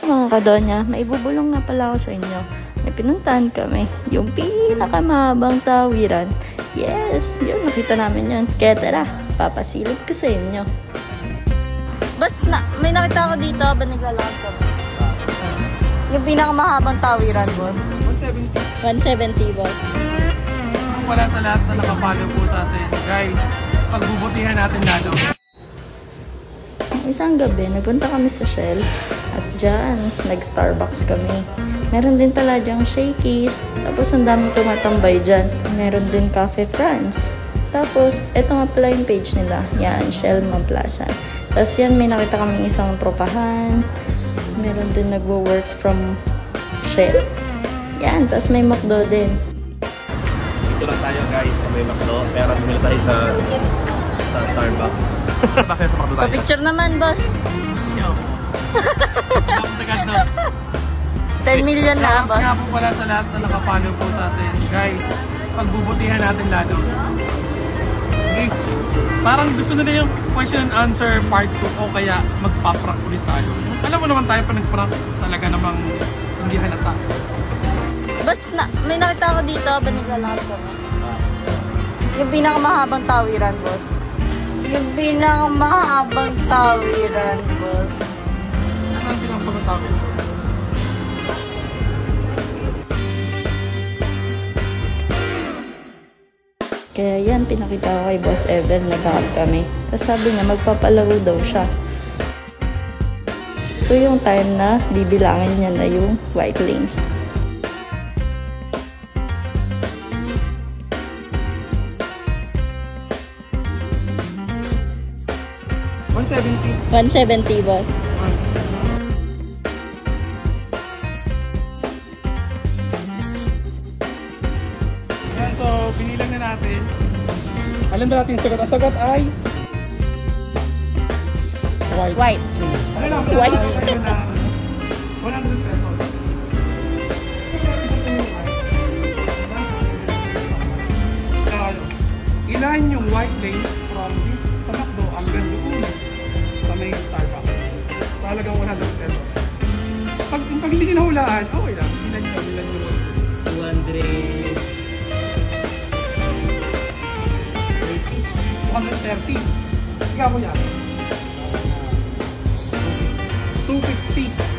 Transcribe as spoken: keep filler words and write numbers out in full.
Mga kadonya, may bubulong nga pala ako sa inyo. May pinuntahan kami, yung pinakamahabang tawiran. Yes, yun, nakita namin yun. Kaya tara, papasilip ko sa inyo. Bas, na, may nakita ako dito ba naglalakad ko? Yung pinakamahabang tawiran, boss. one seventy. one seventy, boss. Kung wala sa lahat na nakapalo po sa atin, guys, pagbubutihan natin lalo. Isang gabi, nagpunta kami sa Shell at dyan, nag-Starbucks kami. Meron din pala dyang Shakey's, tapos ang daming tumatambay dyan. Meron din Cafe France. Tapos, eto nga pala yung page nila. Yan, Shell Mamplasan. Tapos yan, may nakita kami isang tropahan. Meron din nagwo-work from Shell. Yan, tapos may McDo din. Dito lang tayo guys, may McDo. Pero bumili tayo sa, sa Starbucks. Bakit sa McDo tayo? Pa-picture naman, boss. Yo. Kapagad no. ten million na, boss. Kaya po pala sa lahat na nakapalo po sa atin. Guys, pagbubutihan natin lalo. Guys, parang gusto nila yung question and answer part two o kaya magpa-prank ulit tayo. Alam mo naman tayo pa nag-prank talaga namang hindi halata. Bas, na, may nakita ako dito ba naglalakad ko? Yung pinakamahabang tawiran, boss. Yung pinakamahabang tawiran, boss. Ano ang pinakamahabang tawiran? Kaya yan, pinakita ko kay Boss Evan, naglakad kami. Tapos sabi niya, magpapalaro daw siya. Ito yung time na bibilangin niya na yung white lanes. one seventy. one seventy, boss. Yan, so binilang na natin. Alam na natin yung sagot. Ang sagot ay white. White. Ano lang? White. one hundred pesos. Ilan yung white lane from this sa McDo hanggang doon sa may Starbucks? So, halagang one hundred pesos. Pag, pag hindi nyo nahulaan, okay lang. Ilan nyo, ilan nyo. two hundred two hundred thirty. Ikaw mo yan. two fifty.